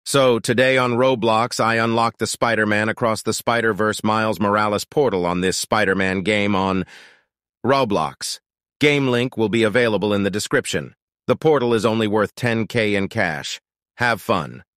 So, today on Roblox, I unlocked the Spider-Man across the Spider-Verse Miles Morales portal on this Spider-Man game on Roblox. Game link will be available in the description. The portal is only worth 10K in cash. Have fun.